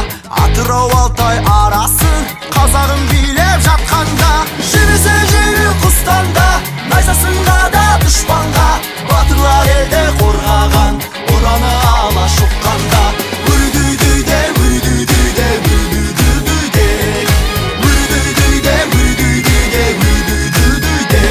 Атырау Алтай арасын қазағым билеп жатқанда, жебесе жері құстанда, найзасынға да дұшпанға, батырлар елді қорғаған, ұраны ала шыққанда. Үрдүйдүйде, үрдүйдүйде, үрдүйдүйде, үрдүйдүйде, үрдүйдүйде, үрдүйдүйде.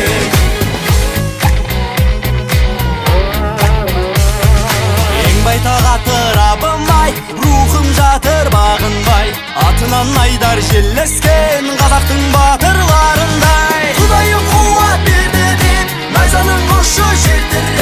Ең байтақ атырабым-ай, рухым жатыр бағынбай, атынан айдар желлескен қазақтың батырларындай. Құдайым қуат берді деп, найзаның ұшы жердер